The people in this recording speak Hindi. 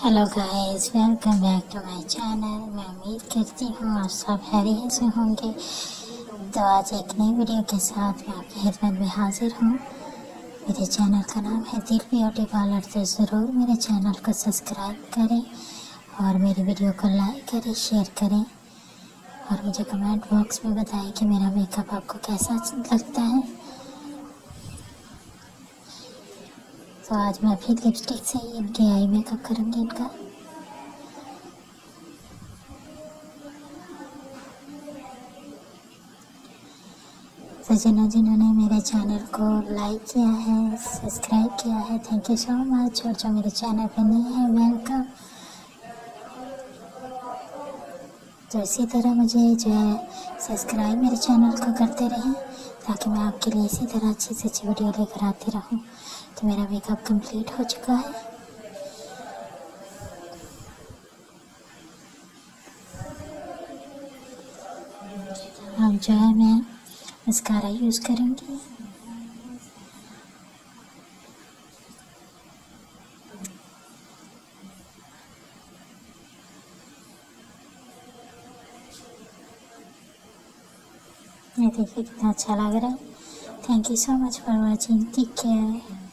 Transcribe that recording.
Hello guys, welcome back to my channel. मैं उम्मीद करती हूँ आप सब खैरियत से होंगे। तो आज एक नई वीडियो के साथ मैं आपकी खिदमत में हाजिर हूँ। मेरे चैनल का नाम है दिल ब्यूटी पार्लर। तो ज़रूर मेरे चैनल को सब्सक्राइब करें और मेरी वीडियो को लाइक करें, शेयर करें और मुझे कमेंट बॉक्स में बताएं कि मेरा मेकअप आपको कैसा लगता है। तो आज मैं अपनी लिपस्टिक से ही इनके आई मेकअप करूँगी इनका। तो जिन्होंने मेरे चैनल को लाइक किया है, सब्सक्राइब किया है, थैंक यू सो मच। और जो मेरे चैनल पर नहीं है, वेलकम। तो इसी तरह मुझे जो है सब्सक्राइब मेरे चैनल को करते रहें ताकि मैं आपके लिए इसी तरह अच्छी से अच्छी वीडियो लेकर आती रहूं। तो मेरा मेकअप कंप्लीट हो चुका है। अब जो है मैं मस्कारा यूज़ करूँगी। ये देखिए कितना अच्छा लग रहा है। Thank you so much for watching. Take care.